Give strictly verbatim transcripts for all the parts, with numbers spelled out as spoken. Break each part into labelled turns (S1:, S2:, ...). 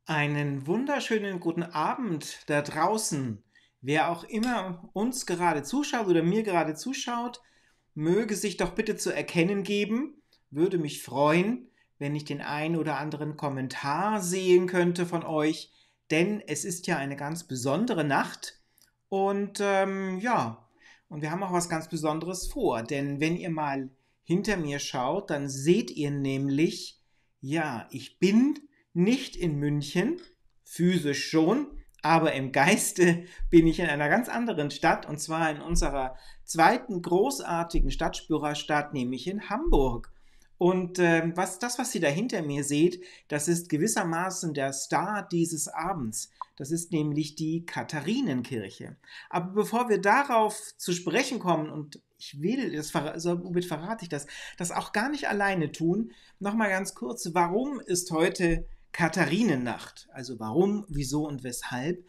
S1: Einen wunderschönen guten Abend da draußen. Wer auch immer uns gerade zuschaut oder mir gerade zuschaut, möge sich doch bitte zu erkennen geben. Würde mich freuen, wenn ich den einen oder anderen Kommentar sehen könnte von euch, denn es ist ja eine ganz besondere Nacht und ähm, ja, und wir haben auch was ganz Besonderes vor, denn wenn ihr mal hinter mir schaut, dann seht ihr nämlich, ja, ich bin nicht in München, physisch schon, aber im Geiste bin ich in einer ganz anderen Stadt, und zwar in unserer zweiten großartigen Stadtspürerstadt, nämlich in Hamburg. Und ähm, was, das, was ihr da hinter mir seht, das ist gewissermaßen der Star dieses Abends. Das ist nämlich die Katharinenkirche. Aber bevor wir darauf zu sprechen kommen, und ich will, das, somit verrate ich das, das auch gar nicht alleine tun, nochmal ganz kurz, warum ist heute Katharinennacht? Also warum, wieso und weshalb?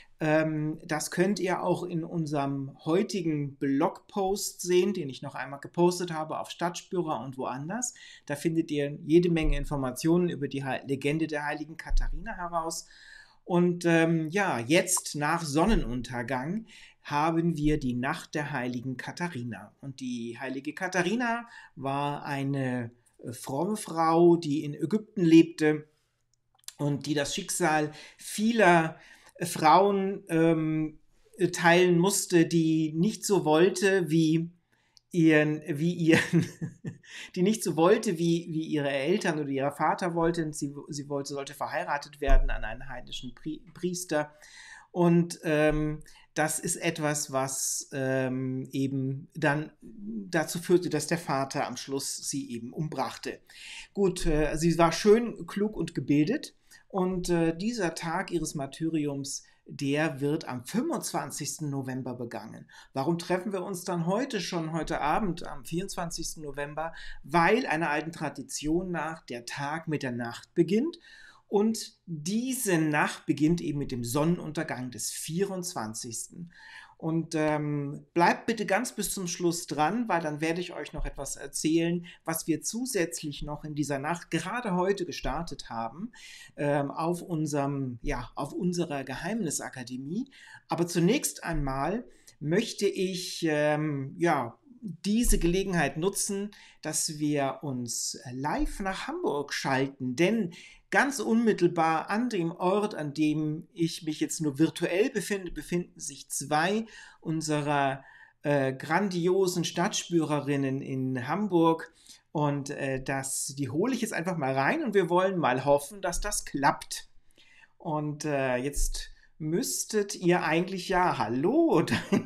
S1: Ähm, das könnt ihr auch in unserem heutigen Blogpost sehen, den ich noch einmal gepostet habe auf Stadtspürer und woanders. Da findet ihr jede Menge Informationen über die Legende der heiligen Katharina heraus. Und ähm, ja, jetzt nach Sonnenuntergang haben wir die Nacht der heiligen Katharina. Und die heilige Katharina war eine äh, fromme Frau, die in Ägypten lebte und die das Schicksal vieler äh, Frauen ähm, teilen musste, die nicht so wollte wie ihren, wie ihren, die nicht so wollte, wie, wie ihre Eltern oder ihr Vater wollten. Sie, sie wollte, sollte verheiratet werden an einen heidnischen Pri Priester. Und ähm, das ist etwas, was ähm, eben dann dazu führte, dass der Vater am Schluss sie eben umbrachte. Gut, äh, sie war schön, klug und gebildet. Und äh, dieser Tag ihres Martyriums, der wird am fünfundzwanzigsten November begangen. Warum treffen wir uns dann heute schon, heute Abend, am vierundzwanzigsten November? Weil einer alten Tradition nach der Tag mit der Nacht beginnt. Und diese Nacht beginnt eben mit dem Sonnenuntergang des vierundzwanzigsten Und ähm, bleibt bitte ganz bis zum Schluss dran, weil dann werde ich euch noch etwas erzählen, was wir zusätzlich noch in dieser Nacht gerade heute gestartet haben ähm, auf unserem, ja, auf unserer Geheimnisakademie. Aber zunächst einmal möchte ich ähm, ja diese Gelegenheit nutzen, dass wir uns live nach Hamburg schalten, denn ganz unmittelbar an dem Ort, an dem ich mich jetzt nur virtuell befinde, befinden sich zwei unserer äh, grandiosen Stadtspürerinnen in Hamburg. Und äh, das, die hole ich jetzt einfach mal rein und wir wollen mal hoffen, dass das klappt. Und äh, jetzt müsstet ihr eigentlich ja, hallo.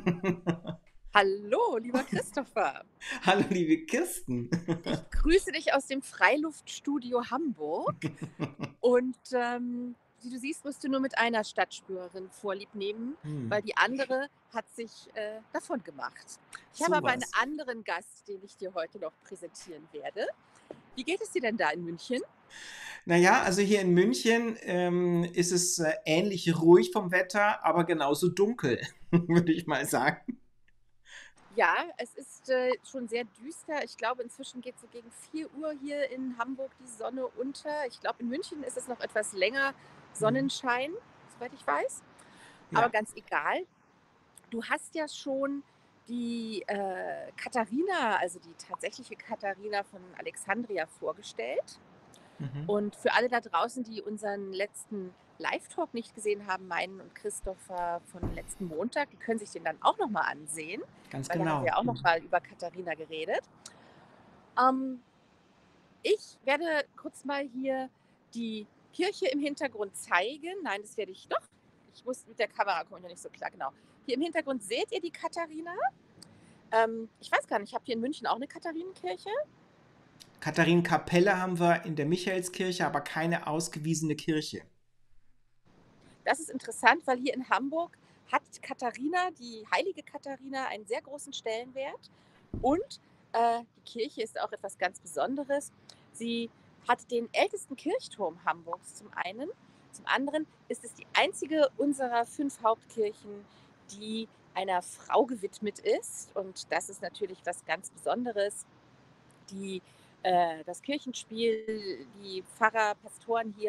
S2: Hallo, lieber Christopher.
S1: Hallo, liebe Kirsten.
S2: Ich grüße dich aus dem Freiluftstudio Hamburg. Und ähm, wie du siehst, musst du nur mit einer Stadtspürerin Vorlieb nehmen,
S1: Hm,
S2: weil die andere hat sich äh, davon gemacht. Ich habe aber einen
S1: sowas.
S2: anderen Gast, den ich dir heute noch präsentieren werde. Wie geht es dir denn da in München?
S1: Naja, also hier in München ähm, ist es äh, ähnlich ruhig vom Wetter, aber genauso dunkel, würde ich mal sagen.
S2: Ja, es ist äh, schon sehr düster. Ich glaube, inzwischen geht so gegen vier Uhr hier in Hamburg die Sonne unter. Ich glaube, in München ist es noch etwas länger
S1: Hm,
S2: Sonnenschein, soweit ich weiß. Aber
S1: ja.
S2: ganz egal. Du hast ja schon die äh, Katharina, also die tatsächliche Katharina von Alexandria vorgestellt.
S1: Mhm.
S2: Und für alle da draußen, die unseren letzten Live-Talk nicht gesehen haben, meinen und Christopher von letzten Montag, die können sich den dann auch noch mal ansehen,
S1: Ganz
S2: weil da haben wir
S1: genau.
S2: auch noch mal über Katharina geredet. Ähm, ich werde kurz mal hier die Kirche im Hintergrund zeigen. Nein, das werde ich doch. Ich muss mit der Kamera kommen, ja nicht so klar, genau. Hier im Hintergrund seht ihr die Katharina. Ähm, ich weiß gar nicht, habt ihr in München auch eine Katharinenkirche?
S1: Katharinenkapelle haben wir in der Michaelskirche, aber keine ausgewiesene Kirche.
S2: Das ist interessant, weil hier in Hamburg hat Katharina, die heilige Katharina, einen sehr großen Stellenwert. Und äh, die Kirche ist auch etwas ganz Besonderes. Sie hat den ältesten Kirchturm Hamburgs zum einen. Zum anderen ist es die einzige unserer fünf Hauptkirchen, die einer Frau gewidmet ist. Und das ist natürlich was ganz Besonderes. Die, äh, das Kirchenspiel, die Pfarrer, Pastoren hier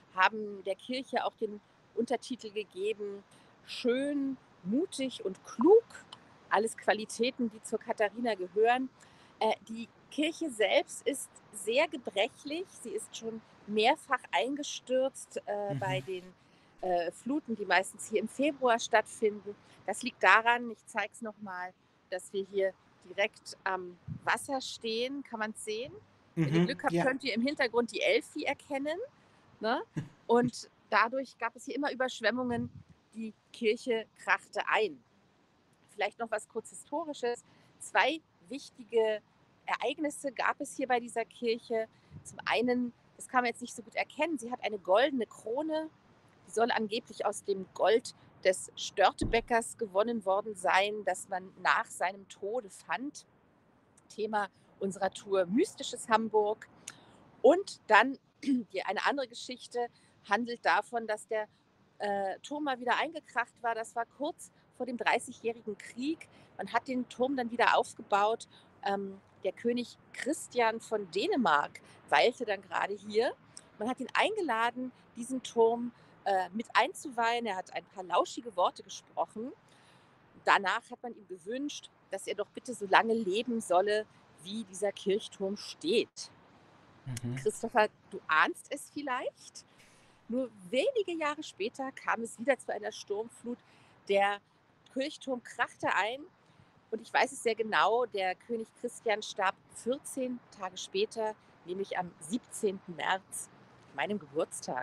S2: haben der Kirche auch den Untertitel gegeben: „Schön, mutig und klug“, alles Qualitäten, die zur Katharina gehören. Äh, die Kirche selbst ist sehr gebrechlich. Sie ist schon mehrfach eingestürzt, äh, bei
S1: Mhm.
S2: den, äh, Fluten, die meistens hier im Februar stattfinden. Das liegt daran, ich zeige es noch mal, dass wir hier direkt am Wasser stehen. Kann man's sehen? Wenn ihr
S1: Mhm.
S2: Glück habt,
S1: Ja.
S2: könnt ihr im Hintergrund die Elfi erkennen, ne? Und dadurch gab es hier immer Überschwemmungen. Die Kirche krachte ein. Vielleicht noch was kurz Historisches. Zwei wichtige Ereignisse gab es hier bei dieser Kirche. Zum einen, das kann man jetzt nicht so gut erkennen, sie hat eine goldene Krone. Die soll angeblich aus dem Gold des Störtebäckers gewonnen worden sein, das man nach seinem Tode fand. Thema unserer Tour Mystisches Hamburg. Und dann die eine andere Geschichte handelt davon, dass der, äh, Turm mal wieder eingekracht war. Das war kurz vor dem Dreißigjährigen Krieg. Man hat den Turm dann wieder aufgebaut. Ähm, der König Christian von Dänemark weilte dann gerade hier. Man hat ihn eingeladen, diesen Turm, äh, mit einzuweihen. Er hat ein paar lauschige Worte gesprochen. Danach hat man ihm gewünscht, dass er doch bitte so lange leben solle, wie dieser Kirchturm steht.
S1: Mhm.
S2: Christopher, du ahnst es vielleicht? Nur wenige Jahre später kam es wieder zu einer Sturmflut. Der Kirchturm krachte ein und ich weiß es sehr genau, der König Christian starb vierzehn Tage später, nämlich am siebzehnten März, meinem Geburtstag.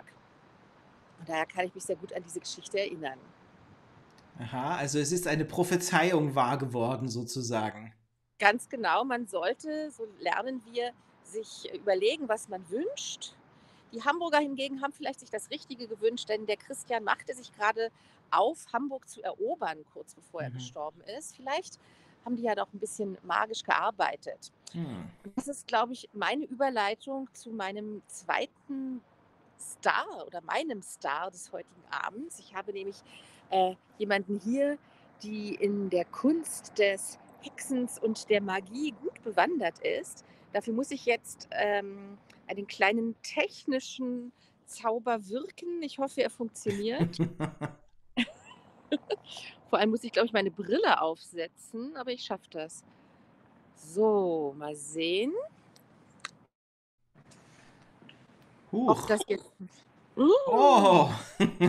S2: Und daher kann ich mich sehr gut an diese Geschichte erinnern.
S1: Aha, also es ist eine Prophezeiung wahr geworden sozusagen.
S2: Ganz genau, man sollte, so lernen wir, sich überlegen, was man wünscht. Die Hamburger hingegen haben vielleicht sich das Richtige gewünscht, denn der Christian machte sich gerade auf, Hamburg zu erobern, kurz bevor er
S1: Mhm.
S2: gestorben ist. Vielleicht haben die ja doch ein bisschen magisch gearbeitet.
S1: Hm.
S2: Und das ist, glaube ich, meine Überleitung zu meinem zweiten Star oder meinem Star des heutigen Abends. Ich habe nämlich, äh, jemanden hier, die in der Kunst des Hexens und der Magie gut bewandert ist. Dafür muss ich jetzt, ähm, einen kleinen technischen Zauber wirken. Ich hoffe, er funktioniert. Vor allem muss ich, glaube ich, meine Brille aufsetzen, aber ich schaffe das. So, mal sehen, ob
S1: Huch.
S2: das jetzt uh,
S1: Oh.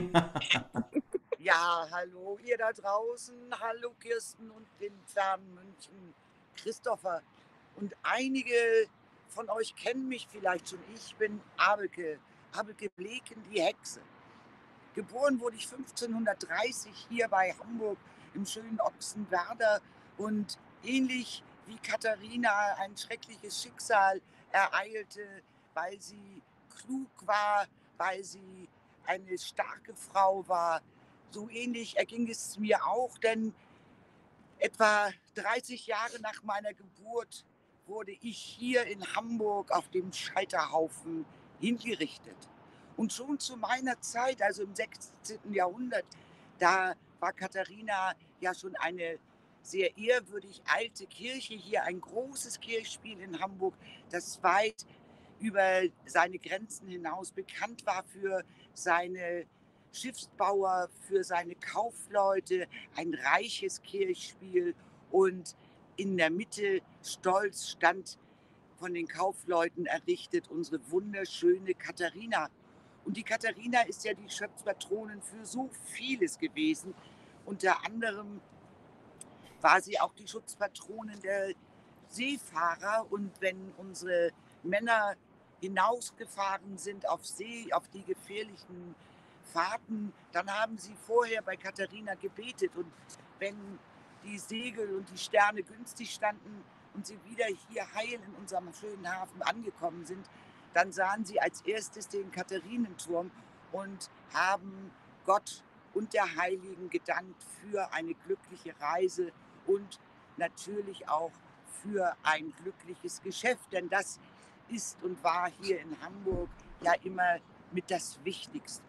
S3: Ja, hallo ihr da draußen. Hallo Kirsten und in fernen München. Christopher. Und einige von euch kennen mich vielleicht schon. Ich bin Abelke, Abelke Bleken, die Hexe. Geboren wurde ich fünfzehnhundertdreißig hier bei Hamburg im schönen Ochsenwerder und ähnlich wie Katharina ein schreckliches Schicksal ereilte, weil sie klug war, weil sie eine starke Frau war. So ähnlich erging es mir auch, denn etwa dreißig Jahre nach meiner Geburt wurde ich hier in Hamburg auf dem Scheiterhaufen hingerichtet. Und schon zu meiner Zeit, also im sechzehnten. Jahrhundert, da war Katharina ja schon eine sehr ehrwürdig alte Kirche, hier ein großes Kirchspiel in Hamburg, das weit über seine Grenzen hinaus bekannt war für seine Schiffsbauer, für seine Kaufleute, ein reiches Kirchspiel und in der Mitte stolz stand von den Kaufleuten errichtet unsere wunderschöne Katharina. Und die Katharina ist ja die Schutzpatronin für so vieles gewesen. Unter anderem war sie auch die Schutzpatronin der Seefahrer. Und wenn unsere Männer hinausgefahren sind auf See, auf die gefährlichen Fahrten, dann haben sie vorher bei Katharina gebetet. Und wenn die Segel und die Sterne günstig standen und sie wieder hier heil in unserem schönen Hafen angekommen sind, dann sahen sie als erstes den Katharinenturm und haben Gott und der Heiligen gedankt für eine glückliche Reise und natürlich auch für ein glückliches Geschäft, denn das ist und war hier in Hamburg ja immer mit das Wichtigste.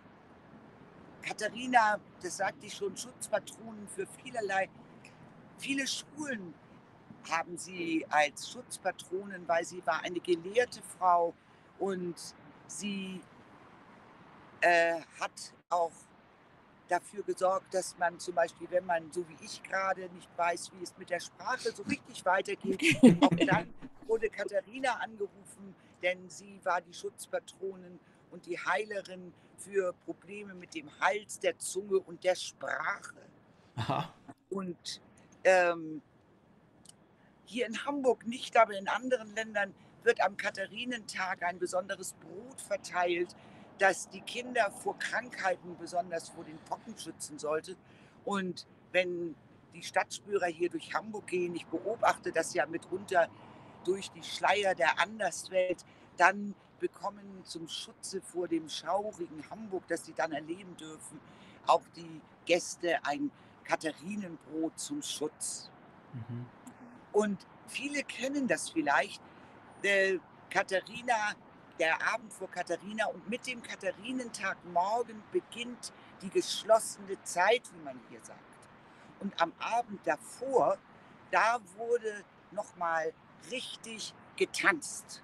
S3: Katharina, das sagte ich schon, Schutzpatronin für vielerlei. Viele Schulen haben sie als Schutzpatronin, weil sie war eine gelehrte Frau und sie äh, hat auch dafür gesorgt, dass man zum Beispiel, wenn man, so wie ich gerade, nicht weiß, wie es mit der Sprache so richtig weitergeht, auch dann wurde Katharina angerufen, denn sie war die Schutzpatronin und die Heilerin für Probleme mit dem Hals, der Zunge und der Sprache.
S1: Aha.
S3: Und ähm, hier in Hamburg nicht, aber in anderen Ländern wird am Katharinentag ein besonderes Brot verteilt, das die Kinder vor Krankheiten, besonders vor den Pocken, schützen sollte. Und wenn die Stadtspürer hier durch Hamburg gehen, ich beobachte das ja mitunter durch die Schleier der Anderswelt, dann bekommen zum Schutze vor dem schaurigen Hamburg, das sie dann erleben dürfen, auch die Gäste ein Katharinenbrot zum Schutz.
S1: Mhm.
S3: Und viele kennen das vielleicht. Äh, Katharina, der Abend vor Katharina, und mit dem Katharinentag morgen beginnt die geschlossene Zeit, wie man hier sagt. Und am Abend davor, da wurde nochmal richtig getanzt.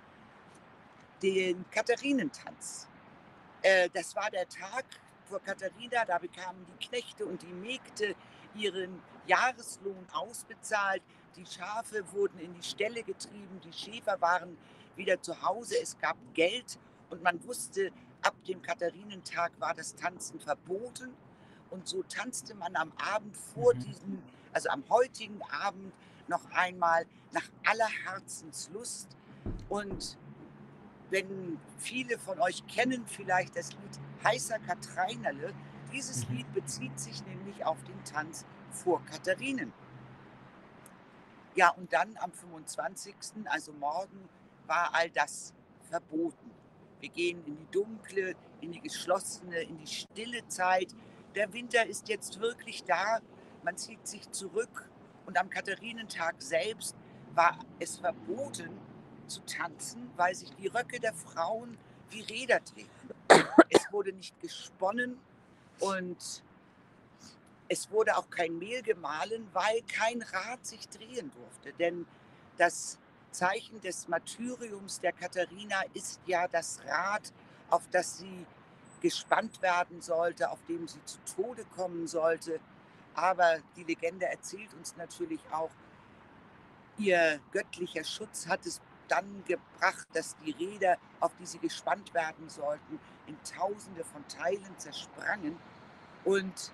S3: Den Katharinentanz. Äh, das war der Tag vor Katharina, da bekamen die Knechte und die Mägde ihren Jahreslohn ausbezahlt. Die Schafe wurden in die Ställe getrieben, die Schäfer waren wieder zu Hause, es gab Geld und man wusste, ab dem Katharinentag war das Tanzen verboten. Und so tanzte man am Abend vor
S1: Mhm.
S3: diesem, also am heutigen Abend noch einmal nach aller Herzenslust. Und wenn viele von euch kennen vielleicht das Lied Heißer Kathreinerle, dieses
S1: Mhm.
S3: Lied bezieht sich nämlich auf den Tanz vor Katharinen. Ja, und dann am fünfundzwanzigsten, also morgen, war all das verboten. Wir gehen in die dunkle, in die geschlossene, in die stille Zeit. Der Winter ist jetzt wirklich da. Man zieht sich zurück. Und am Katharinentag selbst war es verboten zu tanzen, weil sich die Röcke der Frauen wie Räder drehen. Es wurde nicht gesponnen und es wurde auch kein Mehl gemahlen, weil kein Rad sich drehen durfte. Denn das Zeichen des Martyriums der Katharina ist ja das Rad, auf das sie gespannt werden sollte, auf dem sie zu Tode kommen sollte. Aber die Legende erzählt uns natürlich auch, ihr göttlicher Schutz hat es dann gebracht, dass die Räder, auf die sie gespannt werden sollten, in Tausende von Teilen zersprangen. Und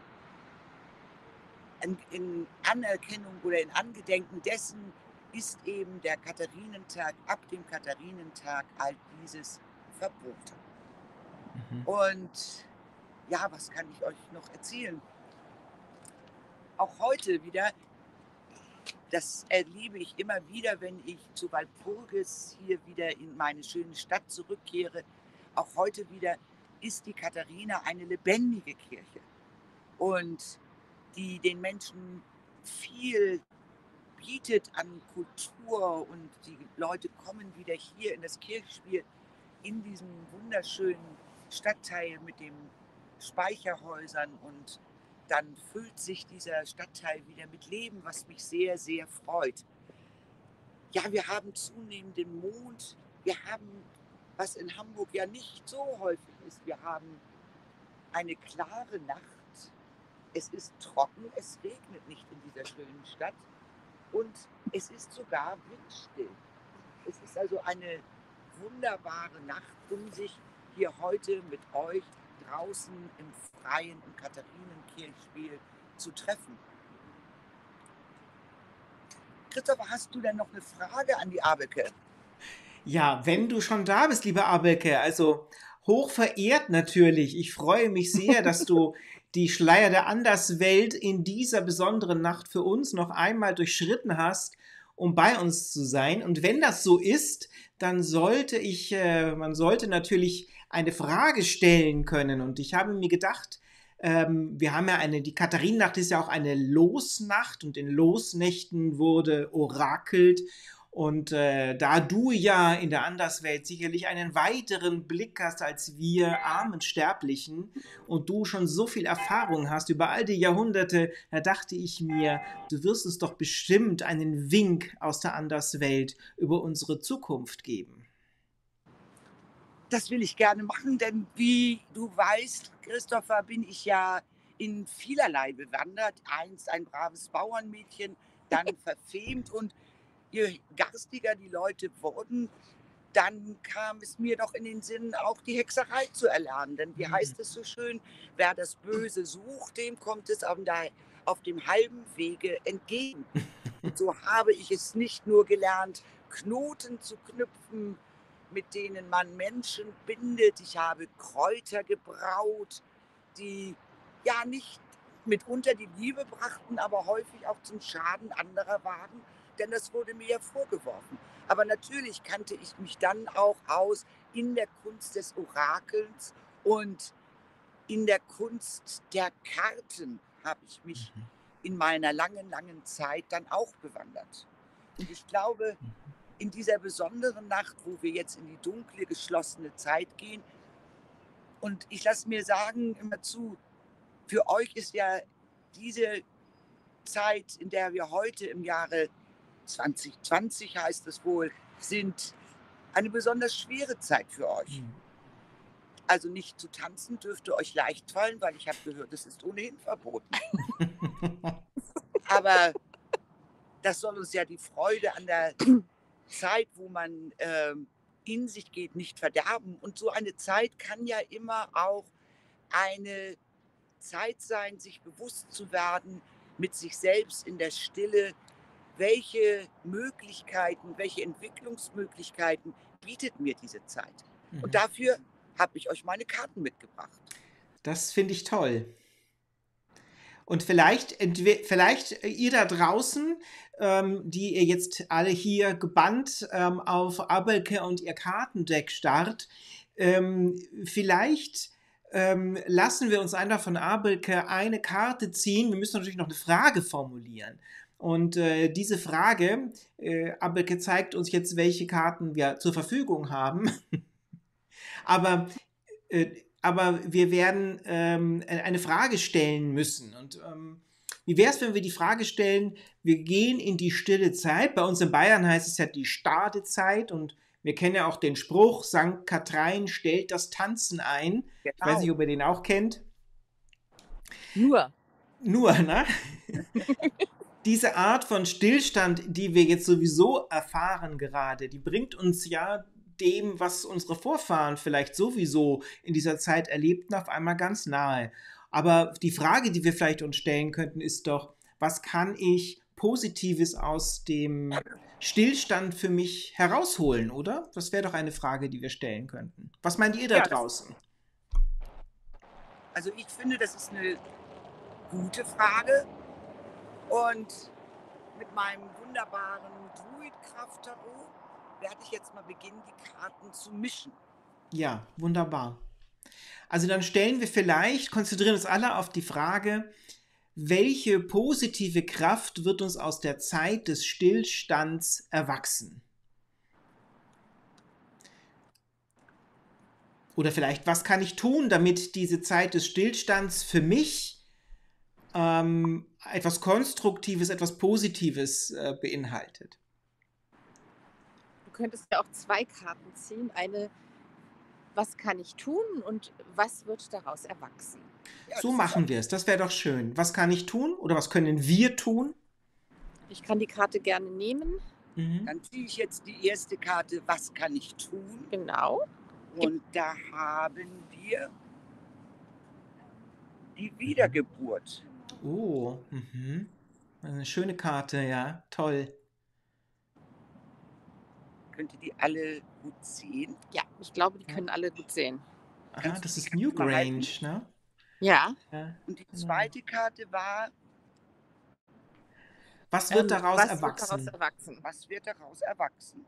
S3: in Anerkennung oder in Angedenken dessen ist eben der Katharinentag, ab dem Katharinentag all dieses verboten.
S1: Mhm.
S3: Und ja, was kann ich euch noch erzählen? Auch heute wieder, das erlebe ich immer wieder, wenn ich zu Walpurgis hier wieder in meine schöne Stadt zurückkehre. Auch heute wieder ist die Katharina eine lebendige Kirche und die den Menschen viel bietet an Kultur, und die Leute kommen wieder hier in das Kirchspiel, in diesem wunderschönen Stadtteil mit den Speicherhäusern, und dann füllt sich dieser Stadtteil wieder mit Leben, was mich sehr, sehr freut. Ja, wir haben zunehmend den Mond, wir haben, was in Hamburg ja nicht so häufig ist, wir haben eine klare Nacht, es ist trocken, es regnet nicht in dieser schönen Stadt und es ist sogar windstill. Es ist also eine wunderbare Nacht, um sich hier heute mit euch draußen im Freien im Katharinenkirchspiel zu treffen. Christopher, hast du denn noch eine Frage an die Abelke?
S1: Ja, wenn du schon da bist, liebe Abelke, also hoch verehrt natürlich. Ich freue mich sehr, dass du die Schleier der Anderswelt in dieser besonderen Nacht für uns noch einmal durchschritten hast, um bei uns zu sein. Und wenn das so ist, dann sollte ich, äh, man sollte natürlich eine Frage stellen können. Und ich habe mir gedacht, ähm, wir haben ja eine, die Katharinennacht ist ja auch eine Losnacht und in Losnächten wurde orakelt. Und äh, da du ja in der Anderswelt sicherlich einen weiteren Blick hast als wir armen Sterblichen und du schon so viel Erfahrung hast über all die Jahrhunderte, da dachte ich mir, du wirst uns doch bestimmt einen Wink aus der Anderswelt über unsere Zukunft geben.
S3: Das will ich gerne machen, denn wie du weißt, Christopher, bin ich ja in vielerlei bewandert. Einst ein braves Bauernmädchen, dann verfemt und je garstiger die Leute wurden, dann kam es mir doch in den Sinn, auch die Hexerei zu erlernen. Denn wie
S1: Mhm.
S3: heißt es so schön, wer das Böse sucht, dem kommt es auf, der, auf dem halben Wege entgegen. Und so habe ich es nicht nur gelernt, Knoten zu knüpfen, mit denen man Menschen bindet. Ich habe Kräuter gebraut, die ja nicht mitunter die Liebe brachten, aber häufig auch zum Schaden anderer waren, denn das wurde mir ja vorgeworfen. Aber natürlich kannte ich mich dann auch aus in der Kunst des Orakels und in der Kunst der Karten habe ich mich
S1: Mhm.
S3: in meiner langen, langen Zeit dann auch bewandert. Und ich glaube,
S1: Mhm.
S3: in dieser besonderen Nacht, wo wir jetzt in die dunkle, geschlossene Zeit gehen, und ich lasse mir sagen immer zu, für euch ist ja diese Zeit, in der wir heute im Jahre zwanzig zwanzig heißt es wohl, sind eine besonders schwere Zeit für euch.
S1: Mhm.
S3: Also nicht zu tanzen dürfte euch leicht fallen, weil ich habe gehört, es ist ohnehin verboten. Aber das soll uns ja die Freude an der Zeit, wo man ähm, in sich geht, nicht verderben. Und so eine Zeit kann ja immer auch eine Zeit sein, sich bewusst zu werden mit sich selbst in der Stille, welche Möglichkeiten, welche Entwicklungsmöglichkeiten bietet mir diese Zeit. Und
S1: Mhm.
S3: dafür habe ich euch meine Karten mitgebracht.
S1: Das finde ich toll. Und vielleicht, entwe- vielleicht äh, ihr da draußen, ähm, die ihr jetzt alle hier gebannt ähm, auf Abelke und ihr Kartendeck starrt, ähm, vielleicht ähm, lassen wir uns einfach von Abelke eine Karte ziehen. Wir müssen natürlich noch eine Frage formulieren. Und äh, diese Frage, äh, Abelke zeigt uns jetzt, welche Karten wir zur Verfügung haben. Aber äh, aber wir werden ähm, eine Frage stellen müssen. Und ähm, wie wäre es, wenn wir die Frage stellen, wir gehen in die stille Zeit. Bei uns in Bayern heißt es ja die Stadezeit und wir kennen ja auch den Spruch, Sankt Kathrein stellt das Tanzen ein. Ich weiß nicht,
S3: Genau.
S1: ob ihr den auch kennt.
S2: Nur.
S1: Nur, ne? Diese Art von Stillstand, die wir jetzt sowieso erfahren gerade, die bringt uns ja dem, was unsere Vorfahren vielleicht sowieso in dieser Zeit erlebten, auf einmal ganz nahe. Aber die Frage, die wir vielleicht uns stellen könnten, ist doch, was kann ich Positives aus dem Stillstand für mich herausholen, oder? Das wäre doch eine Frage, die wir stellen könnten. Was meint ihr da
S3: Ja, das,
S1: draußen?
S3: also ich finde, das ist eine gute Frage. Und mit meinem wunderbaren Druid-Kraft-Tarot werde ich jetzt mal beginnen, die Karten zu mischen.
S1: Ja, wunderbar. Also dann stellen wir vielleicht, konzentrieren uns alle auf die Frage, welche positive Kraft wird uns aus der Zeit des Stillstands erwachsen? Oder vielleicht, was kann ich tun, damit diese Zeit des Stillstands für mich ähm, etwas Konstruktives, etwas Positives äh, beinhaltet?
S2: Du könntest ja auch zwei Karten ziehen. Eine, was kann ich tun und was wird daraus erwachsen?
S3: Ja,
S1: So
S3: das ist auch.
S1: machen wir es. Das wäre doch schön. Was kann ich tun oder was können wir tun?
S2: Ich kann die Karte gerne nehmen.
S1: Mhm.
S3: Dann ziehe ich jetzt die erste Karte, was kann ich tun?
S2: Genau.
S3: Und da haben wir die Wiedergeburt.
S1: Oh, mhm. Eine schöne Karte, ja, toll.
S3: Könnt ihr die alle gut sehen?
S2: Ja, ich glaube, die
S1: Ja.
S2: können alle gut sehen.
S1: Aha,
S3: Kannst
S1: das
S3: du
S1: ist
S3: die Karte mal halten?
S1: Newgrange, ne?
S2: Ja.
S1: Ja,
S3: Und die
S1: genau.
S3: zweite Karte war,
S1: Was wird
S2: Ähm,
S1: daraus
S2: was wird daraus
S1: erwachsen?
S2: erwachsen?
S3: was wird daraus erwachsen?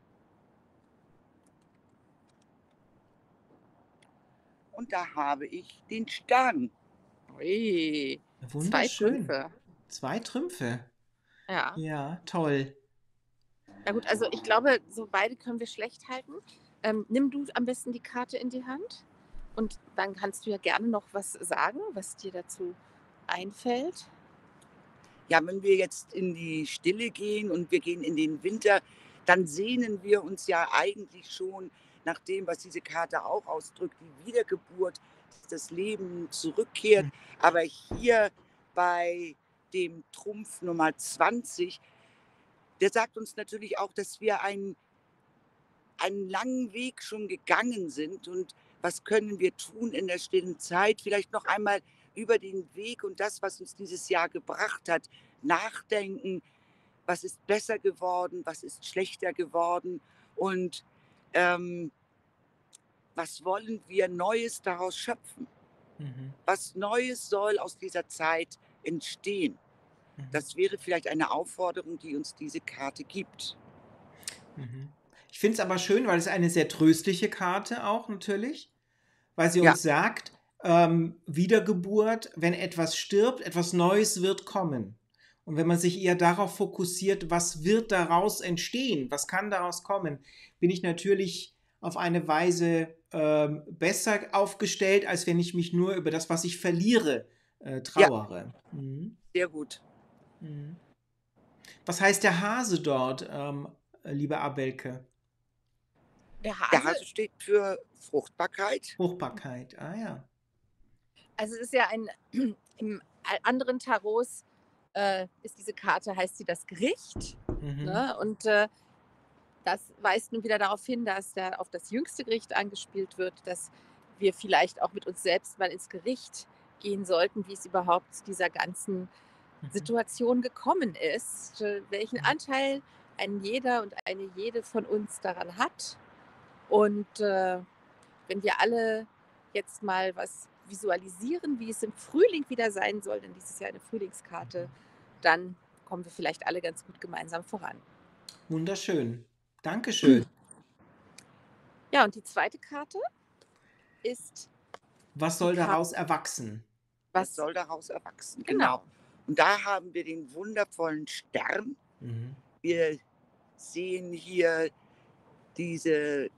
S3: Und da habe ich den Stern.
S2: Ui, zwei
S1: Wunderschön.
S2: Trümpfe.
S1: Zwei Trümpfe.
S2: Ja.
S1: Ja, toll.
S2: Na gut, also ich glaube, so beide können wir schlecht halten. Ähm, nimm du am besten die Karte in die Hand und dann kannst du ja gerne noch was sagen, was dir dazu einfällt.
S3: Ja, wenn wir jetzt in die Stille gehen und wir gehen in den Winter, dann sehnen wir uns ja eigentlich schon nach dem, was diese Karte auch ausdrückt, die Wiedergeburt, dass das Leben zurückkehrt.
S1: Mhm.
S3: Aber hier bei dem Trumpf Nummer zwanzig, der sagt uns natürlich auch, dass wir einen, einen langen Weg schon gegangen sind. Und was können wir tun in der stillen Zeit? Vielleicht noch einmal über den Weg und das, was uns dieses Jahr gebracht hat, nachdenken. Was ist besser geworden? Was ist schlechter geworden? Und ähm, was wollen wir Neues daraus schöpfen?
S1: Mhm.
S3: Was Neues soll aus dieser Zeit entstehen?
S1: Mhm.
S3: Das wäre vielleicht eine Aufforderung, die uns diese Karte gibt.
S1: Mhm. Ich finde es aber schön, weil es eine sehr tröstliche Karte auch natürlich, weil sie
S3: Ja,
S1: uns sagt, ähm, Wiedergeburt, wenn etwas stirbt, etwas Neues wird kommen. Und wenn man sich eher darauf fokussiert, was wird daraus entstehen, was kann daraus kommen, bin ich natürlich auf eine Weise ähm, besser aufgestellt, als wenn ich mich nur über das, was ich verliere, äh,
S3: ja,
S1: trauere. Mhm.
S3: sehr gut.
S1: Mhm. Was heißt der Hase dort, ähm, liebe Abelke?
S2: Der
S3: Der
S2: Hase,
S3: Hase steht für Fruchtbarkeit.
S1: Fruchtbarkeit, ah ja.
S2: also es ist ja ein, im anderen Tarots äh, ist diese Karte, heißt sie das Gericht.
S1: Mhm.
S2: Ne? Und äh, das weist nun wieder darauf hin, dass da auf das jüngste Gericht angespielt wird, dass wir vielleicht auch mit uns selbst mal ins Gericht gehen sollten, wie es überhaupt zu dieser ganzen
S1: Mhm.
S2: Situation gekommen ist, äh, welchen
S1: Mhm.
S2: Anteil ein jeder und eine jede von uns daran hat. Und äh, wenn wir alle jetzt mal was visualisieren, wie es im Frühling wieder sein soll, denn dieses Jahr eine Frühlingskarte, dann kommen wir vielleicht alle ganz gut gemeinsam voran.
S1: Wunderschön. Dankeschön.
S2: Ja, und die zweite Karte ist
S1: Was
S2: die
S1: soll
S2: Karte,
S1: daraus erwachsen?
S3: Was
S2: was,
S3: soll daraus erwachsen?
S2: genau,
S3: Genau. Und da haben wir den wundervollen Stern.
S1: Mhm.
S3: Wir sehen hier diese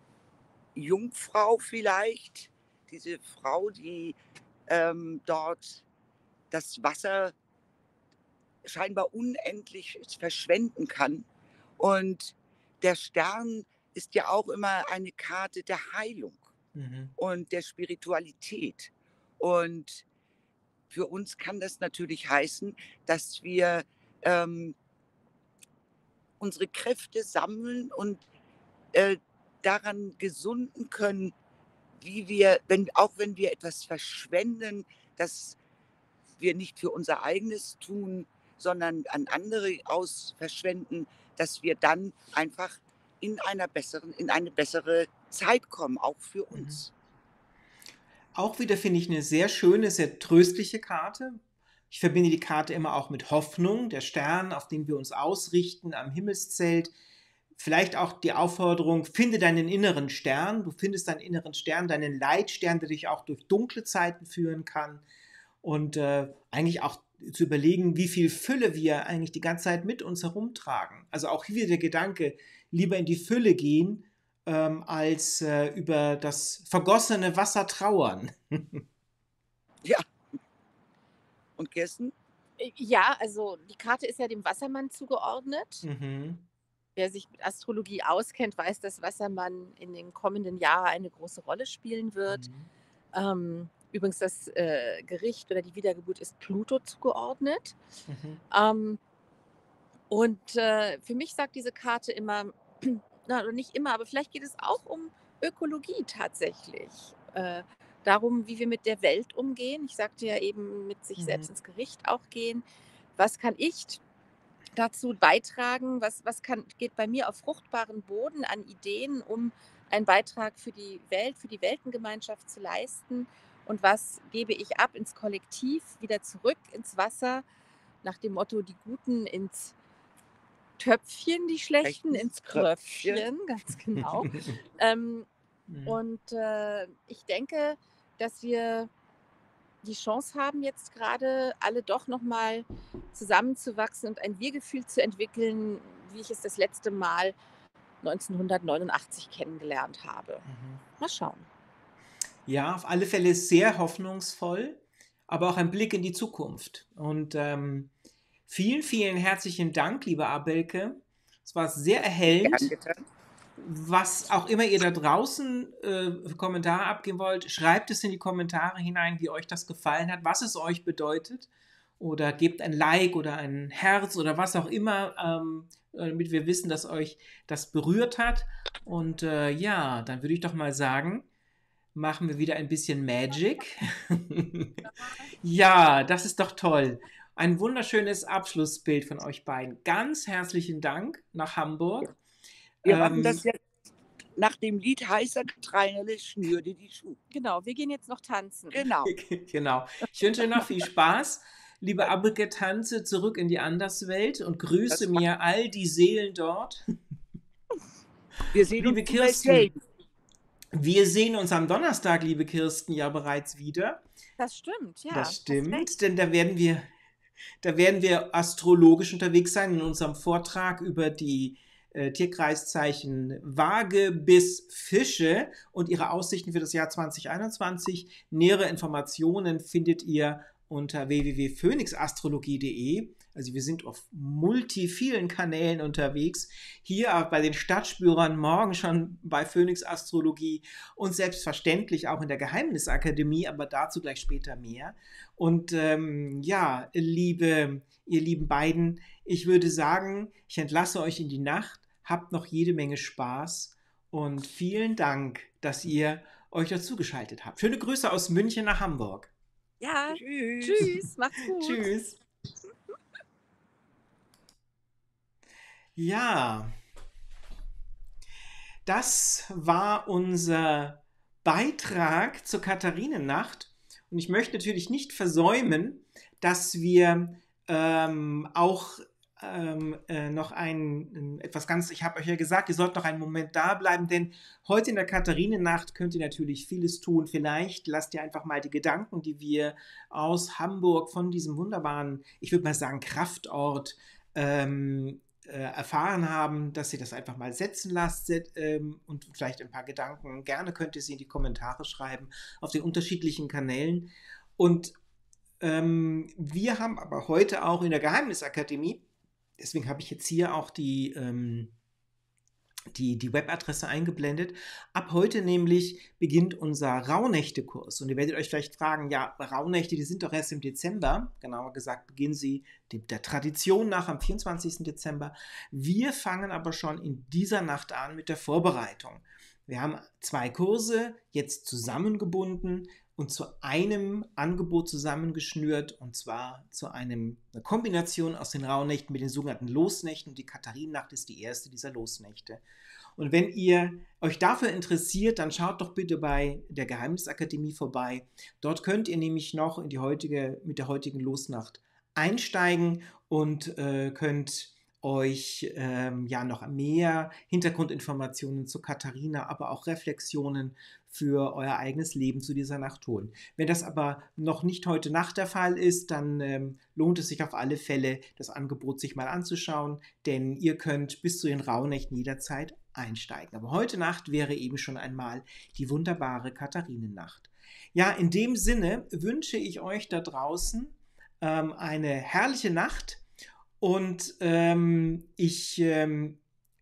S3: Jungfrau vielleicht, diese Frau, die ähm, dort das Wasser scheinbar unendlich verschwenden kann. Und der Stern ist ja auch immer eine Karte der Heilung
S1: Mhm.
S3: und der Spiritualität. Und für uns kann das natürlich heißen, dass wir ähm, unsere Kräfte sammeln und äh, daran gesunden können, wie wir, wenn, auch wenn wir etwas verschwenden, dass wir nicht für unser eigenes tun, sondern an andere aus verschwenden, dass wir dann einfach in einer besseren, in eine bessere Zeit kommen, auch für
S1: Mhm.
S3: uns.
S1: Auch wieder finde ich eine sehr schöne, sehr tröstliche Karte. Ich verbinde die Karte immer auch mit Hoffnung, der Stern, auf den wir uns ausrichten am Himmelszelt. Vielleicht auch die Aufforderung, finde deinen inneren Stern. Du findest deinen inneren Stern, deinen Leitstern, der dich auch durch dunkle Zeiten führen kann. Und äh, eigentlich auch zu überlegen, wie viel Fülle wir eigentlich die ganze Zeit mit uns herumtragen. Also auch hier der Gedanke, lieber in die Fülle gehen, ähm, als äh, über das vergossene Wasser trauern.
S3: Ja, und Kirsten?
S2: äh, ja, also die Karte ist ja dem Wassermann zugeordnet.
S1: Mhm.
S2: Wer sich mit Astrologie auskennt, weiß, dass Wassermann in den kommenden Jahren eine große Rolle spielen wird.
S1: Mhm.
S2: Ähm, übrigens, das äh, Gericht oder die Wiedergeburt ist Pluto zugeordnet.
S1: Mhm.
S2: Ähm, und äh, für mich sagt diese Karte immer, na, oder nicht immer, aber vielleicht geht es auch um Ökologie tatsächlich. Äh, darum, wie wir mit der Welt umgehen. Ich sagte ja eben, mit sich
S1: Mhm.
S2: selbst ins Gericht auch gehen. Was kann ich dazu beitragen? Was, was kann, geht bei mir auf fruchtbaren Boden an Ideen, um einen Beitrag für die Welt, für die Weltengemeinschaft zu leisten? Und was gebe ich ab ins Kollektiv, wieder zurück ins Wasser, nach dem Motto, die Guten ins Töpfchen, die Schlechten
S3: Rechten
S2: ins
S3: Kröpfchen.
S2: Kröpfchen, ganz genau. ähm,
S1: Mhm.
S2: und äh, ich denke, dass wir die Chance haben, jetzt gerade alle doch nochmal zusammenzuwachsen und ein Wir-Gefühl zu entwickeln, wie ich es das letzte Mal neunzehnhundertneunundachtzig kennengelernt habe.
S1: Mhm.
S2: Mal schauen.
S1: Ja, auf alle Fälle sehr hoffnungsvoll, aber auch ein Blick in die Zukunft. Und ähm, vielen, vielen herzlichen Dank, liebe Abelke. Es war sehr
S3: Gern
S1: erhellend.
S3: getan.
S1: Was auch immer ihr da draußen äh, für Kommentare abgeben wollt, schreibt es in die Kommentare hinein, wie euch das gefallen hat, was es euch bedeutet. Oder gebt ein Like oder ein Herz oder was auch immer, ähm, damit wir wissen, dass euch das berührt hat. Und äh, ja, dann würde ich doch mal sagen, machen wir wieder ein bisschen Magic. Ja, das ist doch toll. Ein wunderschönes Abschlussbild von euch beiden. Ganz herzlichen Dank nach Hamburg.
S3: Wir machen
S1: Ähm,
S3: das jetzt nach dem Lied Heißer Treinerle schnür dir die Schuhe.
S2: Genau, wir gehen jetzt noch tanzen.
S3: Genau.
S1: Genau. Ich wünsche euch noch viel Spaß. Liebe Abbeke, tanze zurück in die Anderswelt und grüße
S3: Das
S1: mir all die Seelen dort.
S3: Wir sehen
S1: Liebe
S3: uns zum
S1: Kirsten,
S3: Weltgame.
S1: wir sehen uns am Donnerstag, liebe Kirsten, ja bereits wieder.
S2: Das stimmt, ja.
S1: Das
S2: hast recht.
S1: stimmt, denn da werden wir, da werden wir astrologisch unterwegs sein in unserem Vortrag über die äh, Tierkreiszeichen Waage bis Fische und ihre Aussichten für das Jahr zwanzig einundzwanzig. Nähere Informationen findet ihr unter w w w punkt phoenixastrologie punkt de. Also wir sind auf multi vielen Kanälen unterwegs. Hier bei den Stadtspürern, morgen schon bei Phoenix Astrologie und selbstverständlich auch in der Geheimnisakademie, aber dazu gleich später mehr. Und ähm, ja, liebe, ihr lieben beiden, ich würde sagen, ich entlasse euch in die Nacht, habt noch jede Menge Spaß und vielen Dank, dass ihr euch dazugeschaltet habt. Schöne Grüße aus München nach Hamburg.
S2: Ja,
S3: Tschüss.
S2: tschüss, macht's gut.
S1: Tschüss. Ja, das war unser Beitrag zur Katharinennacht. Und ich möchte natürlich nicht versäumen, dass wir ähm, auch ähm, äh, noch ein, etwas ganz, ich habe euch ja gesagt, ihr sollt noch einen Moment da bleiben, denn heute in der Katharinennacht könnt ihr natürlich vieles tun. Vielleicht lasst ihr einfach mal die Gedanken, die wir aus Hamburg von diesem wunderbaren, ich würde mal sagen, Kraftort ähm, äh, erfahren haben, dass ihr das einfach mal setzen lasst ähm, und vielleicht ein paar Gedanken. Gerne könnt ihr sie in die Kommentare schreiben auf den unterschiedlichen Kanälen. Und ähm, wir haben aber heute auch in der Geheimnisakademie, deswegen habe ich jetzt hier auch die, ähm, die, die Webadresse eingeblendet. Ab heute nämlich beginnt unser Rauhnächte-Kurs. Und ihr werdet euch vielleicht fragen, ja, Rauhnächte, die sind doch erst im Dezember. Genauer gesagt beginnen sie der Tradition nach am vierundzwanzigsten Dezember. Wir fangen aber schon in dieser Nacht an mit der Vorbereitung. Wir haben zwei Kurse jetzt zusammengebunden und zu einem Angebot zusammengeschnürt, und zwar zu einem, einer Kombination aus den Rauhnächten mit den sogenannten Losnächten. Und die Katharinennacht ist die erste dieser Losnächte. Und wenn ihr euch dafür interessiert, dann schaut doch bitte bei der Geheimnisakademie vorbei. Dort könnt ihr nämlich noch in die heutige, mit der heutigen Losnacht einsteigen und äh, könnt euch ähm, ja noch mehr Hintergrundinformationen zu Katharina, aber auch Reflexionen für euer eigenes Leben zu dieser Nacht holen. Wenn das aber noch nicht heute Nacht der Fall ist, dann ähm, lohnt es sich auf alle Fälle, das Angebot sich mal anzuschauen, denn ihr könnt bis zu den Rauhnächten jederzeit einsteigen. Aber heute Nacht wäre eben schon einmal die wunderbare Katharinennacht. Ja, in dem Sinne wünsche ich euch da draußen ähm, eine herrliche Nacht. Und ähm, ich, ähm,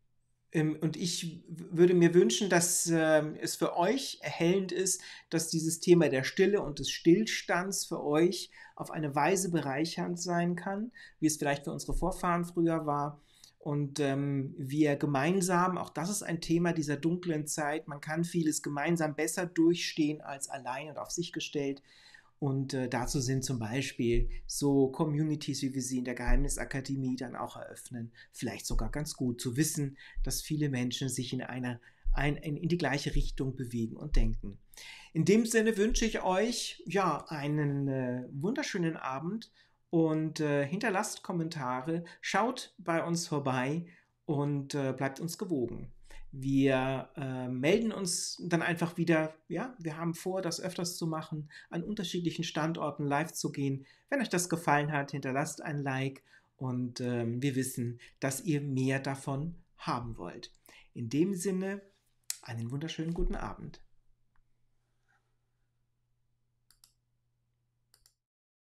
S1: ähm, und ich würde mir wünschen, dass ähm, es für euch erhellend ist, dass dieses Thema der Stille und des Stillstands für euch auf eine Weise bereichernd sein kann, wie es vielleicht für unsere Vorfahren früher war. Und ähm, wir gemeinsam, auch das ist ein Thema dieser dunklen Zeit, man kann vieles gemeinsam besser durchstehen als allein und auf sich gestellt. Und äh, dazu sind zum Beispiel so Communities, wie wir sie in der Geheimnisakademie dann auch eröffnen, vielleicht sogar ganz gut zu wissen, dass viele Menschen sich in, einer, ein, in, in die gleiche Richtung bewegen und denken. In dem Sinne wünsche ich euch ja, einen äh, wunderschönen Abend und äh, hinterlasst Kommentare, schaut bei uns vorbei und äh, bleibt uns gewogen. Wir äh, melden uns dann einfach wieder, ja, wir haben vor, das öfters zu machen, an unterschiedlichen Standorten live zu gehen. Wenn euch das gefallen hat, hinterlasst ein Like und ähm, wir wissen, dass ihr mehr davon haben wollt. In dem Sinne, einen wunderschönen guten Abend.